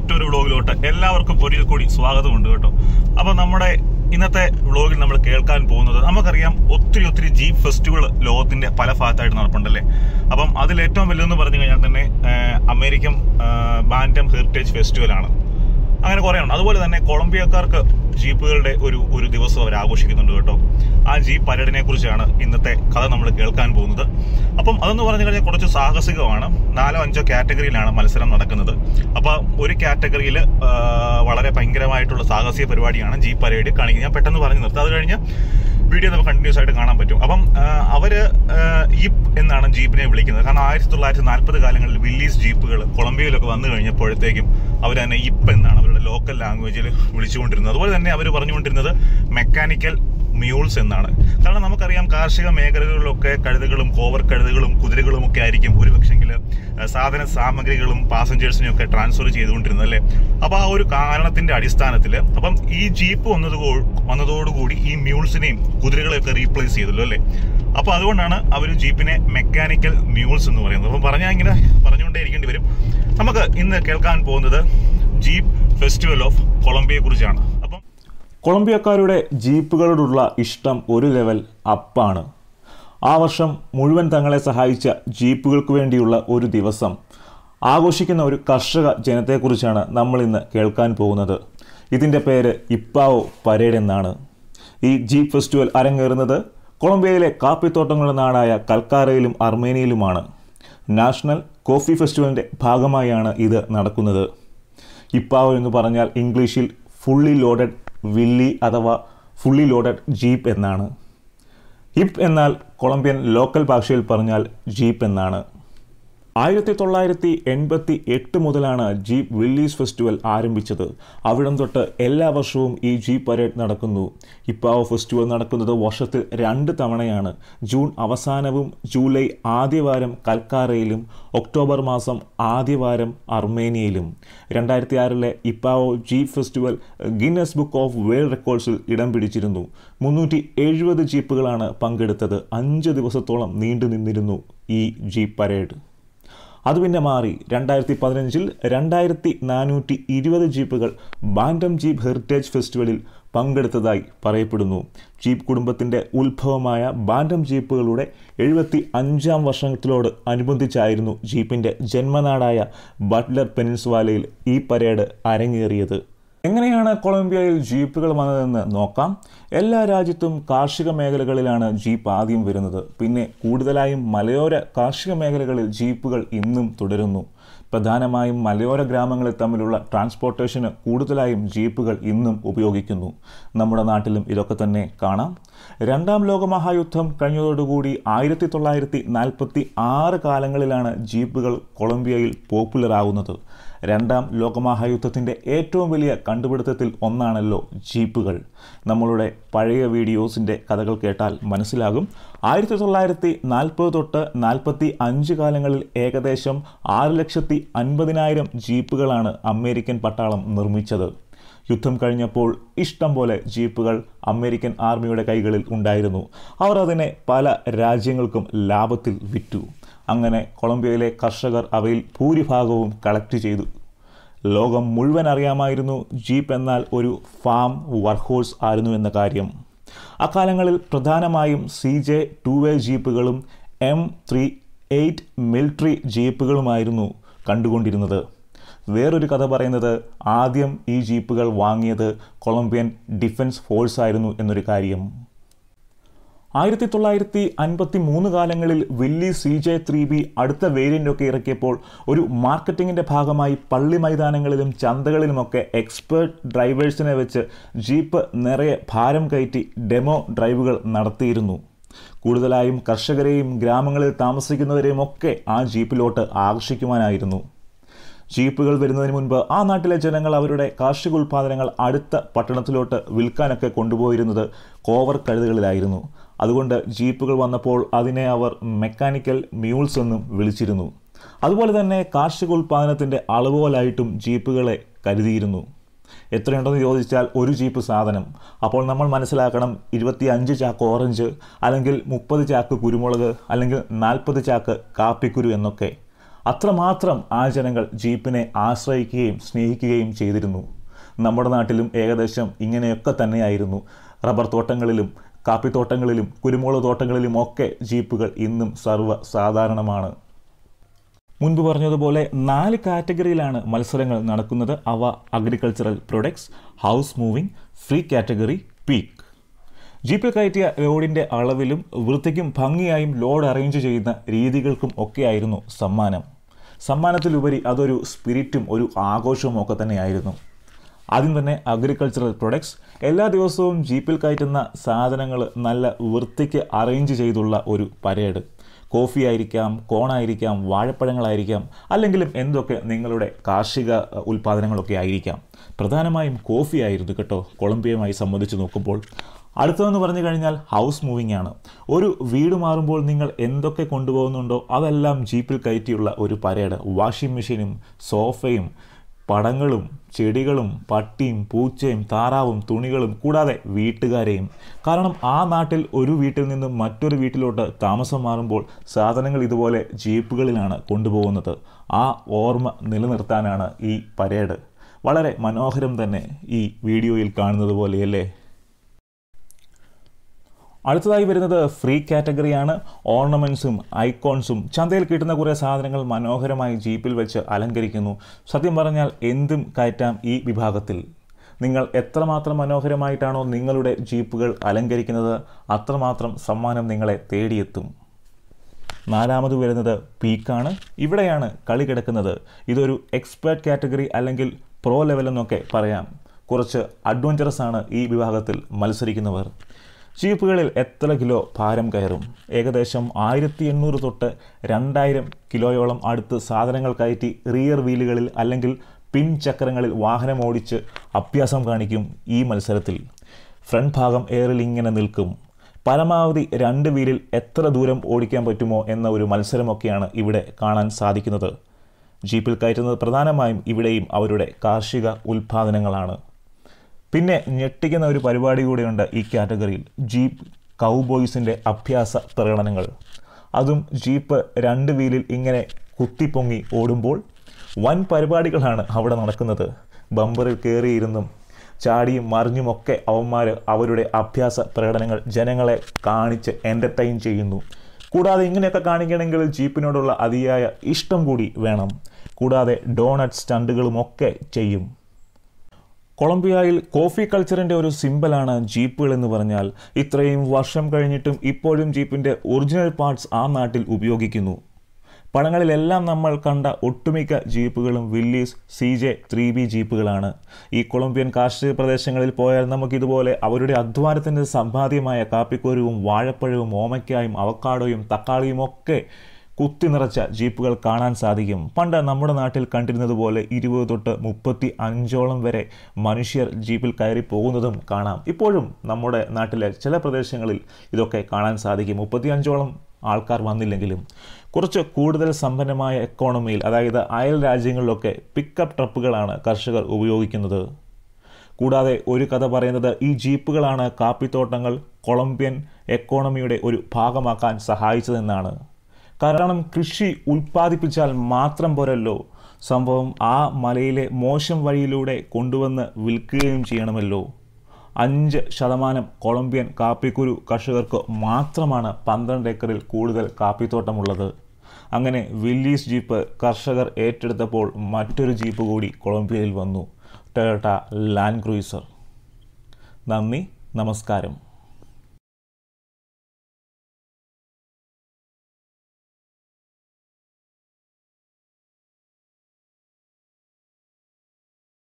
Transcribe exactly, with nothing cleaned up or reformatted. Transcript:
മറ്റൊരു വ്ളോഗിലോട്ട് എല്ലാവർക്കും ഒരിക്കൽ കൂടി സ്വാഗതമുണ്ട് കേട്ടോ. അപ്പോൾ നമ്മുടെ ഇന്നത്തെ വ്ളോഗിൽ നമ്മൾ കേൾക്കാൻ പോകുന്നത്, നമുക്കറിയാം ഒത്തിരി ഒത്തിരി ജീപ്പ് ഫെസ്റ്റിവൽ ലോകത്തിന്റെ പല ഭാഗത്തായിട്ട് നടപ്പുണ്ടല്ലേ. അപ്പം അതിൽ ഏറ്റവും വലുതെന്ന് പറഞ്ഞു കഴിഞ്ഞാൽ തന്നെ അമേരിക്കൻ ബാൻഡം ഹെറിറ്റേജ് ഫെസ്റ്റിവലാണ്. അങ്ങനെ കുറേ ഉണ്ട്. അതുപോലെ തന്നെ കൊളംബിയക്കാർക്ക് ജീപ്പുകളുടെ ഒരു ഒരു ദിവസം അവർ ആഘോഷിക്കുന്നുണ്ട് കേട്ടോ. ആ ജീപ്പ് പരേഡിനെ കുറിച്ചാണ് ഇന്നത്തെ കഥ നമ്മൾ കേൾക്കാൻ പോകുന്നത്. അപ്പം അതെന്ന് പറഞ്ഞു കഴിഞ്ഞാൽ കുറച്ച് സാഹസികമാണ്. നാലോ അഞ്ചോ കാറ്റഗറിയിലാണ് മത്സരം നടക്കുന്നത്. അപ്പോൾ ഒരു കാറ്റഗറിയിൽ വളരെ ഭയങ്കരമായിട്ടുള്ള സാഹസിക പരിപാടിയാണ് ജീപ്പ് പരേഡ് കാണിക്കുന്നത്. ഞാൻ പെട്ടെന്ന് പറഞ്ഞു നിർത്താം, അത് കഴിഞ്ഞ് വീഡിയോ നമുക്ക് കണ്ടിന്യൂസ് ആയിട്ട് കാണാൻ പറ്റും. അപ്പം അവര് യിപ്പ് എന്നാണ് ജീപ്പിനെ വിളിക്കുന്നത്. കാരണം ആയിരത്തി തൊള്ളായിരത്തി നാൽപ്പത് കാലങ്ങളിൽ വില്ലീസ് ജീപ്പുകൾ കൊളംബിയയിലൊക്കെ വന്നു കഴിഞ്ഞപ്പോഴത്തേക്കും അവർ തന്നെ യിപ്പ് എന്നാണ് അവരുടെ ലോക്കൽ ലാംഗ്വേജിൽ വിളിച്ചുകൊണ്ടിരുന്നത്. അതുപോലെ തന്നെ അവർ പറഞ്ഞുകൊണ്ടിരുന്നത് മെക്കാനിക്കൽ മ്യൂൾസ് എന്നാണ്. കാരണം നമുക്കറിയാം കാർഷിക മേഖലകളിലൊക്കെ കഴുതകളും കോവർ കഴുതകളും കുതിരകളും ഒക്കെ ആയിരിക്കും ഒരു പക്ഷെങ്കിൽ സാധന സാമഗ്രികളും പാസഞ്ചേഴ്സിനെയും ഒക്കെ ട്രാൻസ്ഫർ ചെയ്തുകൊണ്ടിരുന്നത് അല്ലേ. അപ്പോൾ ആ ഒരു കാരണത്തിന്റെ അടിസ്ഥാനത്തിൽ അപ്പം ഈ ജീപ്പ് വന്നത് വന്നതോടുകൂടി ഈ മ്യൂൾസിനെയും കുതിരകളെയൊക്കെ റീപ്ലേസ് ചെയ്തല്ലോ അല്ലേ. അപ്പോൾ അതുകൊണ്ടാണ് അവർ ജീപ്പിനെ മെക്കാനിക്കൽ മ്യൂൾസ് എന്ന് പറയുന്നത്. അപ്പം പറഞ്ഞാൽ ഇങ്ങനെ പറഞ്ഞുകൊണ്ടേ ഇരിക്കേണ്ടി വരും. നമുക്ക് ഇന്ന് കേൾക്കാൻ പോകുന്നത് ജീപ്പ് ഫെസ്റ്റിവൽ ഓഫ് കൊളംബിയയെ കുറിച്ചാണ്. അപ്പം കൊളംബിയക്കാരുടെ ജീപ്പുകളോടുള്ള ഇഷ്ടം ഒരു ലെവൽ അപ്പാണ്. ആ വർഷം മുഴുവൻ തങ്ങളെ സഹായിച്ച ജീപ്പുകൾക്ക് വേണ്ടിയുള്ള ഒരു ദിവസം ആഘോഷിക്കുന്ന ഒരു കർഷക ജനത്തെക്കുറിച്ചാണ് നമ്മൾ ഇന്ന് കേൾക്കാൻ പോകുന്നത്. ഇതിൻ്റെ പേര് യിപ്പാओ പരേഡ് എന്നാണ്. ഈ ജീപ്പ് ഫെസ്റ്റിവൽ അരങ്ങേറുന്നത് കൊളംബിയയിലെ കാപ്പിത്തോട്ടങ്ങളുടെ നാടായ കൽക്കാരയിലും അർമേനിയയിലുമാണ്. നാഷണൽ കോഫി ഫെസ്റ്റിവലിൻ്റെ ഭാഗമായാണ് ഇത് നടക്കുന്നത്. യിപ്പാओ എന്ന് പറഞ്ഞാൽ ഇംഗ്ലീഷിൽ ഫുള്ളി ലോഡഡ് വില്ലി അഥവാ ഫുള്ളി ലോഡഡ് ജീപ്പ് എന്നാണ്. യിപ്പ് എന്നാൽ കൊളംബിയൻ ലോക്കൽ ഭാഷയിൽ പറഞ്ഞാൽ ജീപ്പ് എന്നാണ്. ആയിരത്തി തൊള്ളായിരത്തി എൺപത്തി എട്ട് മുതലാണ് ജീപ്പ് വില്ലീസ് ഫെസ്റ്റിവൽ ആരംഭിച്ചത്. അവിടം തൊട്ട് എല്ലാ വർഷവും ഈ ജീപ്പ് പരേഡ് നടക്കുന്നു. യിപ്പാओ ഫെസ്റ്റിവൽ നടക്കുന്നത് വർഷത്തിൽ രണ്ട് തവണയാണ്. ജൂൺ അവസാനവും ജൂലൈ ആദ്യവാരം കൽക്കാരയിലും ഒക്ടോബർ മാസം ആദ്യവാരം അർമേനിയയിലും. രണ്ടായിരത്തി ആറിലെ Yipao jeep festival Guinness book of world റെക്കോർഡ്സിൽ ഇടം പിടിച്ചിരുന്നു. മുന്നൂറ്റി എഴുപത് ജീപ്പുകളാണ് പങ്കെടുത്തത്. അഞ്ച് ദിവസത്തോളം നീണ്ടു നിന്നിരുന്നു ഈ ജീപ്പ് പരേഡ്. അത് പിന്നെ മാറി രണ്ടായിരത്തി പതിനഞ്ചിൽ രണ്ടായിരത്തി നാനൂറ്റി ഇരുപത് ജീപ്പുകൾ ബാൻഡം ജീപ്പ് ഹെറിറ്റേജ് ഫെസ്റ്റിവലിൽ പങ്കെടുത്തതായി പറയപ്പെടുന്നു. ജീപ്പ് കുടുംബത്തിൻ്റെ ഉത്ഭവമായ ബാൻഡം ജീപ്പുകളുടെ എഴുപത്തി അഞ്ചാം വർഷത്തിലോട് അനുബന്ധിച്ചായിരുന്നു ജീപ്പിൻ്റെ ജന്മനാടായ ബട്ട്ലർ പെനിൻസുലയിൽ ഈ പരേഡ് അരങ്ങേറിയത്. എങ്ങനെയാണ് കൊളംബിയയിൽ ജീപ്പുകൾ വന്നതെന്ന് നോക്കാം. എല്ലാ രാജ്യത്തും കാർഷിക മേഖലകളിലാണ് ജീപ്പ് ആദ്യം വരുന്നത്. പിന്നെ കൂടുതലായും മലയോര കാർഷിക മേഖലകളിൽ ജീപ്പുകൾ ഇന്നും തുടരുന്നു. പ്രധാനമായും മലയോര ഗ്രാമങ്ങളിൽ തമ്മിലുള്ള ട്രാൻസ്പോർട്ടേഷന് കൂടുതലായും ജീപ്പുകൾ ഇന്നും ഉപയോഗിക്കുന്നു. നമ്മുടെ നാട്ടിലും ഇതൊക്കെ തന്നെ കാണാം. രണ്ടാം ലോകമഹായുദ്ധം കഴിഞ്ഞതോടുകൂടി ആയിരത്തി തൊള്ളായിരത്തി നാൽപ്പത്തി ആറ് കാലങ്ങളിലാണ് ജീപ്പുകൾ കൊളംബിയയിൽ പോപ്പുലർ ആകുന്നത്. രണ്ടാം ലോകമഹായുദ്ധത്തിൻ്റെ ഏറ്റവും വലിയ കണ്ടുപിടുത്തത്തിൽ ഒന്നാണല്ലോ ജീപ്പുകൾ. നമ്മളുടെ പഴയ വീഡിയോസിൻ്റെ കഥകൾ കേട്ടാൽ മനസ്സിലാകും. ആയിരത്തി തൊള്ളായിരത്തി നാൽപ്പത് തൊട്ട് നാൽപ്പത്തി അഞ്ച് കാലങ്ങളിൽ ഏകദേശം ആറ് ലക്ഷത്തി അൻപതിനായിരം ജീപ്പുകളാണ് അമേരിക്കൻ പട്ടാളം നിർമ്മിച്ചത്. യുദ്ധം കഴിഞ്ഞപ്പോൾ ഇഷ്ടം പോലെ ജീപ്പുകൾ അമേരിക്കൻ ആർമിയുടെ കൈകളിൽ ഉണ്ടായിരുന്നു. അവർ അതിനെ പല രാജ്യങ്ങൾക്കും ലാഭത്തിൽ വിറ്റു. അങ്ങനെ കൊളംബിയയിലെ കർഷകർ അവയിൽ ഭൂരിഭാഗവും കളക്ട് ചെയ്തു. ലോകം മുഴുവൻ അറിയാമായിരുന്നു ജീപ്പ് എന്നാൽ ഒരു ഫാം വർക്ക്ഹോഴ്സ് ആയിരുന്നു എന്ന കാര്യം. അക്കാലങ്ങളിൽ പ്രധാനമായും സി ജെ ടു വേ ജീപ്പുകളും എം ത്രീ എയ്റ്റ് മിലിറ്ററി ജീപ്പുകളുമായിരുന്നു കണ്ടുകൊണ്ടിരുന്നത്. വേറൊരു കഥ പറയുന്നത് ആദ്യം ഈ ജീപ്പുകൾ വാങ്ങിയത് കൊളംബിയൻ ഡിഫൻസ് ഫോഴ്സ് ആയിരുന്നു എന്നൊരു കാര്യം. ആയിരത്തി തൊള്ളായിരത്തി അൻപത്തി മൂന്ന് കാലങ്ങളിൽ willy C J three B അടുത്ത വേരിയൻ്റൊക്കെ ഇറക്കിയപ്പോൾ ഒരു മാർക്കറ്റിങ്ങിൻ്റെ ഭാഗമായി പള്ളി മൈതാനങ്ങളിലും ചന്തകളിലുമൊക്കെ എക്സ്പേർട്ട് ഡ്രൈവേഴ്സിനെ വെച്ച് ജീപ്പ് നിറയെ ഭാരം കയറ്റി ഡെമോ ഡ്രൈവുകൾ നടത്തിയിരുന്നു. കൂടുതലായും കർഷകരെയും ഗ്രാമങ്ങളിൽ താമസിക്കുന്നവരെയും ഒക്കെ ആ ജീപ്പിലോട്ട് ആകർഷിക്കുവാനായിരുന്നു. ജീപ്പുകൾ വരുന്നതിന് മുൻപ് ആ നാട്ടിലെ ജനങ്ങൾ അവരുടെ കാർഷിക ഉൽപ്പാദനങ്ങൾ അടുത്ത പട്ടണത്തിലോട്ട് വിൽക്കാനൊക്കെ കൊണ്ടുപോയിരുന്നത് കോവർ കഴുതകളിലായിരുന്നു. അതുകൊണ്ട് ജീപ്പുകൾ വന്നപ്പോൾ അതിനെ അവർ മെക്കാനിക്കൽ മ്യൂൾസ് എന്നും വിളിച്ചിരുന്നു. അതുപോലെ തന്നെ കാർഷിക ഉൽപ്പാദനത്തിൻ്റെ അളവുകോലായിട്ടും ജീപ്പുകളെ കരുതിയിരുന്നു. എത്രയുണ്ടെന്ന് ചോദിച്ചാൽ ഒരു ജീപ്പ് സാധനം. അപ്പോൾ നമ്മൾ മനസ്സിലാക്കണം ഇരുപത്തി അഞ്ച് ചാക്ക് ഓറഞ്ച്, അല്ലെങ്കിൽ മുപ്പത് ചാക്ക് കുരുമുളക്, അല്ലെങ്കിൽ നാൽപ്പത് ചാക്ക് കാപ്പിക്കുരു എന്നൊക്കെ. അത്രമാത്രം ആ ജനങ്ങൾ ജീപ്പിനെ ആശ്രയിക്കുകയും സ്നേഹിക്കുകയും ചെയ്തിരുന്നു. നമ്മുടെ നാട്ടിലും ഏകദേശം ഇങ്ങനെയൊക്കെ തന്നെയായിരുന്നു. റബ്ബർ തോട്ടങ്ങളിലും കാപ്പിത്തോട്ടങ്ങളിലും കുരുമുളക് തോട്ടങ്ങളിലും ഒക്കെ ജീപ്പുകൾ ഇന്നും സർവ്വ സാധാരണമാണ്. മുൻപ് പറഞ്ഞതുപോലെ നാല് കാറ്റഗറിയിലാണ് മത്സരങ്ങൾ നടക്കുന്നത്. അവ agricultural products, house moving, free category, peak. ജീപ്പിൽ കയറ്റിയ ലോഡിൻ്റെ അളവിലും വൃത്തിക്കും ഭംഗിയായും ലോഡ് അറേഞ്ച് ചെയ്യുന്ന രീതികൾക്കും ഒക്കെയായിരുന്നു സമ്മാനം. സമ്മാനത്തിലുപരി അതൊരു സ്പിരിറ്റും ഒരു ആഘോഷവും ഒക്കെ തന്നെയായിരുന്നു. ആദ്യം തന്നെ അഗ്രികൾച്ചറൽ പ്രൊഡക്ട്സ്. എല്ലാ ദിവസവും ജീപ്പിൽ കയറ്റുന്ന സാധനങ്ങൾ നല്ല വൃത്തിക്ക് അറേഞ്ച് ചെയ്തുള്ള ഒരു പരേഡ്. കോഫി ആയിരിക്കാം, കോണായിരിക്കാം, വാഴപ്പഴങ്ങളായിരിക്കാം, അല്ലെങ്കിലും എന്തൊക്കെ നിങ്ങളുടെ കാർഷിക ഉൽപ്പാദനങ്ങളൊക്കെ ആയിരിക്കാം. പ്രധാനമായും കോഫി ആയിരുന്നു കേട്ടോ കൊളംബിയയുമായി സംബന്ധിച്ച് നോക്കുമ്പോൾ. അടുത്തതെന്ന് പറഞ്ഞു കഴിഞ്ഞാൽ ഹൗസ് മൂവിംഗ് ആണ്. ഒരു വീട് മാറുമ്പോൾ നിങ്ങൾ എന്തൊക്കെ കൊണ്ടുപോകുന്നുണ്ടോ അതെല്ലാം ജീപ്പിൽ കയറ്റിയുള്ള ഒരു പരേഡ്. വാഷിംഗ് മെഷീനും സോഫയും പടങ്ങളും ചെടികളും പട്ടിയും പൂച്ചയും താറാവും തുണികളും കൂടാതെ വീട്ടുകാരെയും. കാരണം ആ നാട്ടിൽ ഒരു വീട്ടിൽ നിന്നും മറ്റൊരു വീട്ടിലോട്ട് താമസം മാറുമ്പോൾ സാധനങ്ങൾ ഇതുപോലെ ജീപ്പുകളിലാണ് കൊണ്ടുപോകുന്നത്. ആ ഓർമ്മ നിലനിർത്താനാണ് ഈ പരേഡ്. വളരെ മനോഹരം തന്നെ ഈ വീഡിയോയിൽ കാണുന്നത് പോലെയല്ലേ. അടുത്തതായി വരുന്നത് ഫ്രീ കാറ്റഗറിയാണ്. ഓർണമെൻറ്റ്സും ഐക്കോൺസും ചന്തയിൽ കിട്ടുന്ന കുറേ സാധനങ്ങൾ മനോഹരമായി ജീപ്പിൽ വെച്ച് അലങ്കരിക്കുന്നു. സത്യം പറഞ്ഞാൽ എന്തും കയറ്റാം ഈ വിഭാഗത്തിൽ. നിങ്ങൾ എത്രമാത്രം മനോഹരമായിട്ടാണോ നിങ്ങളുടെ ജീപ്പുകൾ അലങ്കരിക്കുന്നത് അത്രമാത്രം സമ്മാനം നിങ്ങളെ തേടിയെത്തും. നാലാമത് വരുന്നത് പീക്കാണ്. ഇവിടെയാണ് കളി കിടക്കുന്നത്. ഇതൊരു എക്സ്പേർട്ട് കാറ്റഗറി അല്ലെങ്കിൽ പ്രോ ലെവൽ എന്നൊക്കെ പറയാം. കുറച്ച് അഡ്വഞ്ചറസ് ആണ് ഈ വിഭാഗത്തിൽ മത്സരിക്കുന്നവർ. ജീപ്പുകളിൽ എത്ര കിലോ ഭാരം കയറും? ഏകദേശം ആയിരത്തി എണ്ണൂറ് തൊട്ട് രണ്ടായിരം കിലോയോളം അടുത്ത് സാധനങ്ങൾ കയറ്റി റിയർ വീലുകളിൽ അല്ലെങ്കിൽ പിൻ ചക്രങ്ങളിൽ വാഹനം ഓടിച്ച് അഭ്യാസം കാണിക്കും ഈ മത്സരത്തിൽ. ഫ്രണ്ട് ഭാഗം എയറിൽ ഇങ്ങനെ നിൽക്കും. പരമാവധി രണ്ട് വീലിൽ എത്ര ദൂരം ഓടിക്കാൻ പറ്റുമോ എന്ന ഒരു മത്സരമൊക്കെയാണ് ഇവിടെ കാണാൻ സാധിക്കുന്നത്. ജീപ്പിൽ കയറ്റുന്നത് പ്രധാനമായും ഇവിടെയും അവരുടെ കാർഷിക ഉൽപ്പാദനങ്ങളാണ്. പിന്നെ ഞെട്ടിക്കുന്ന ഒരു പരിപാടി കൂടെയുണ്ട് ഈ കാറ്റഗറിയിൽ. ജീപ്പ് കൗബോയ്സിൻ്റെ അഭ്യാസ പ്രകടനങ്ങൾ. അതും ജീപ്പ് രണ്ട് വീലിൽ ഇങ്ങനെ കുത്തിപ്പൊങ്ങി ഓടുമ്പോൾ വൻ പരിപാടികളാണ് അവിടെ നടക്കുന്നത്. ബമ്പറിൽ കയറിയിരുന്നും ചാടിയും മറിഞ്ഞുമൊക്കെ അവന്മാർ അവരുടെ അഭ്യാസ പ്രകടനങ്ങൾ ജനങ്ങളെ കാണിച്ച് എൻ്റർടൈൻ ചെയ്യുന്നു. കൂടാതെ ഇങ്ങനെയൊക്കെ കാണിക്കണമെങ്കിൽ ജീപ്പിനോടുള്ള അതിയായ ഇഷ്ടം കൂടി വേണം. കൂടാതെ ഡോണറ്റ് സ്റ്റണ്ടുകളുമൊക്കെ ചെയ്യും. കൊളംബിയയിൽ കോഫി കൾച്ചറിൻ്റെ ഒരു സിമ്പലാണ് ജീപ്പുകൾ എന്ന് പറഞ്ഞാൽ. ഇത്രയും വർഷം കഴിഞ്ഞിട്ടും ഇപ്പോഴും ജീപ്പിൻ്റെ ഒറിജിനൽ പാർട്സ് ആ നാട്ടിൽ ഉപയോഗിക്കുന്നു. പടങ്ങളിലെല്ലാം നമ്മൾ കണ്ട ഒട്ടുമിക്ക ജീപ്പുകളും Willys C J three B ജീപ്പുകളാണ്. ഈ കൊളംബിയൻ കാർഷിക പ്രദേശങ്ങളിൽ പോയാൽ നമുക്കിതുപോലെ അവരുടെ അധ്വാനത്തിൻ്റെ സമ്പാദ്യമായ കാപ്പിക്കോരുവും വാഴപ്പഴവും ഓമയ്ക്കായും അവക്കാഡോയും തക്കാളിയും ഒക്കെ കുത്തി നിറച്ച ജീപ്പുകൾ കാണാൻ സാധിക്കും. പണ്ട് നമ്മുടെ നാട്ടിൽ കണ്ടിരുന്നത് പോലെ ഇരുപത് തൊട്ട് മുപ്പത്തി അഞ്ചോളം വരെ മനുഷ്യർ ജീപ്പിൽ കയറി പോകുന്നതും കാണാം. ഇപ്പോഴും നമ്മുടെ നാട്ടിലെ ചില പ്രദേശങ്ങളിൽ ഇതൊക്കെ കാണാൻ സാധിക്കും. മുപ്പത്തി അഞ്ചോളം ആൾക്കാർ വന്നില്ലെങ്കിലും കുറച്ച് കൂടുതൽ സമ്പന്നമായ എക്കോണമിയിൽ, അതായത് അയൽ രാജ്യങ്ങളിലൊക്കെ പിക്കപ്പ് ട്രക്കുകളാണ് കർഷകർ ഉപയോഗിക്കുന്നത്. കൂടാതെ ഒരു കഥ പറയുന്നത് ഈ ജീപ്പുകളാണ് കാപ്പിത്തോട്ടങ്ങൾ കൊളംബിയൻ എക്കോണമിയുടെ ഒരു ഭാഗമാക്കാൻ സഹായിച്ചതെന്നാണ്. കാരണം കൃഷി ഉൽപ്പാദിപ്പിച്ചാൽ മാത്രം പോരല്ലോ, സംഭവം ആ മലയിലെ മോശം വഴിയിലൂടെ കൊണ്ടുവന്ന് വിൽക്കുകയും ചെയ്യണമല്ലോ. അഞ്ച് ശതമാനം കൊളംബിയൻ കാപ്പിക്കുരു കർഷകർക്ക് മാത്രമാണ് പന്ത്രണ്ട് ഏക്കറിൽ കൂടുതൽ കാപ്പിത്തോട്ടമുള്ളത്. അങ്ങനെ വില്ലീസ് ജീപ്പ് കർഷകർ ഏറ്റെടുത്തപ്പോൾ മറ്റൊരു ജീപ്പ് കൂടി കൊളംബിയയിൽ വന്നു, ടൊയോട്ട ലാൻഡ് ക്രൂയിസർ. നന്ദി, നമസ്കാരം.